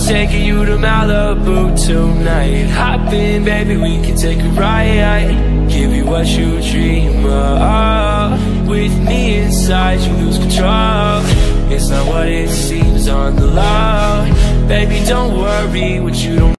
taking you to Malibu tonight. Hop in, baby, we can take a ride. Give you what you dream of. With me inside, you lose control. It's not what it seems on the low. Baby, don't worry what you don't.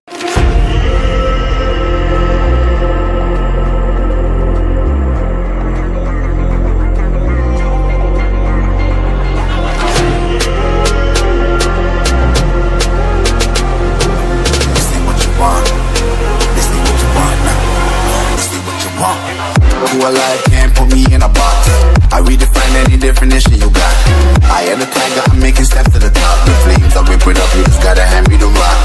Who alive can't put me in a box. I redefine any definition you got. I am the tiger, I'm making steps to the top. The flames, I whip it up, you just gotta hand me the rock.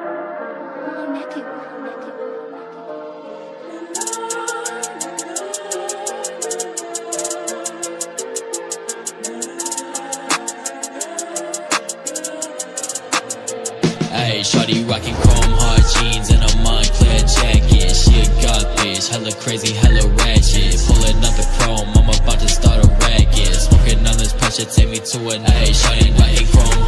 Ayy, shawty rockin' chrome hard jeans and a Montclair jacket. She a god bitch, hella crazy, hella ratchet. Pulling up the chrome, I'm about to start a racket. Smoking on this pressure, take me to an ayy, shawty rockin' chrome.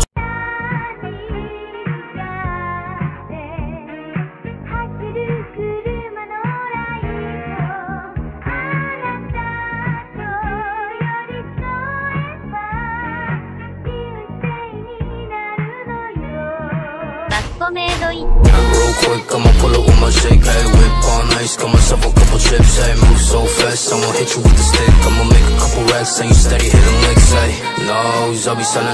Real quick, I'ma pull up with my shake. Hey, whip on ice, got myself a couple chips. Hey, move so fast, I'ma hit you with the stick. I'ma make a couple racks, and you steady hitting licks. Hey, no, I'll be selling.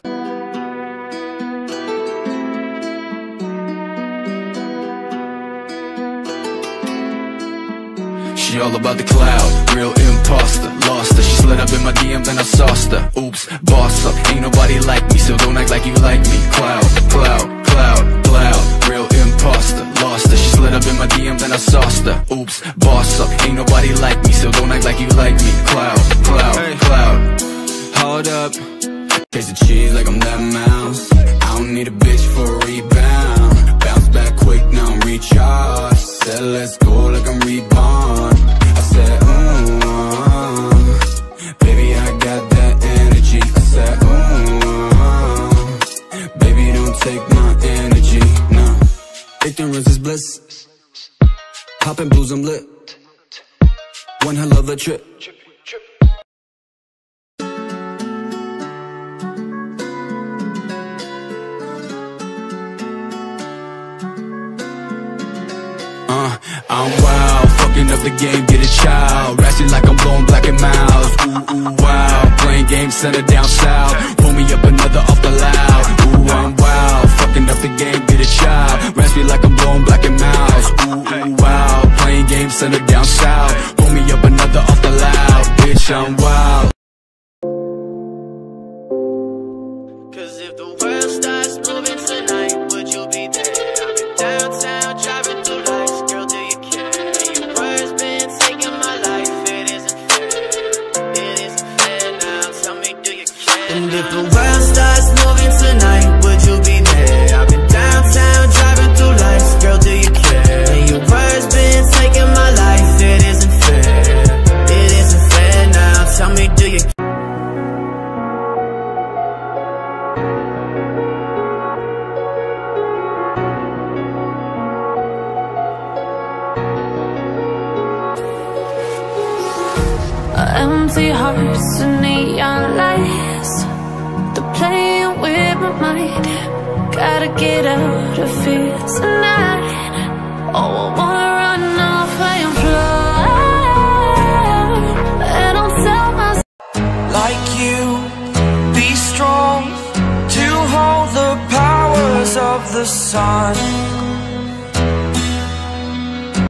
She all about the cloud, real imposter. Lost her, she slid up in my DM, then I sauced her. Oops, boss up, ain't nobody like me, so don't act like you like me. Cloud, cloud, cloud, cloud, real imposter. Lost her, she slid up in my DM, then I sauced her. Oops, boss up, ain't nobody like me, so don't act like you like me. Cloud, cloud, cloud, hold up. Taste the cheese like I'm that mouse. I don't need a bitch for a rebound. Bounce back quick, now I'm recharged. Said let's go like I'm reborn. I said, baby, I got that energy. I said, baby, don't take my energy, no. Ignorance is bliss. Poppin' blues, I'm lit. One hell of a trip. I'm wild, fucking up the game, get a child. Ratchet like I'm blowing black and miles. Ooh, ooh, wow, playing games, center down south. Pull me up another off the loud. Ooh, I'm wild, fucking up the game, get a child. Ratchet like I'm blowing black and miles. Ooh, ooh, wow, playing games, center down south. Pull me up another off the loud. Bitch, I'm wild. Cause if the world starts moving tonight, would you be there? I've been downtown, driving through lights. Girl, do you care? Your words been taking my life. It isn't fair. It isn't fair now. Tell me, do you care? And if the world starts moving tonight, would you be there? I've been downtown, driving through lights. Girl, do you care? Your words been taking my life. It isn't fair. It isn't fair now. Tell me, do you care? Empty hearts and neon lights, they're playing with my mind. Gotta get out of here tonight. Oh, I wanna run off and fly. And I'll tell myself, Like you, be strong to hold the powers of the sun.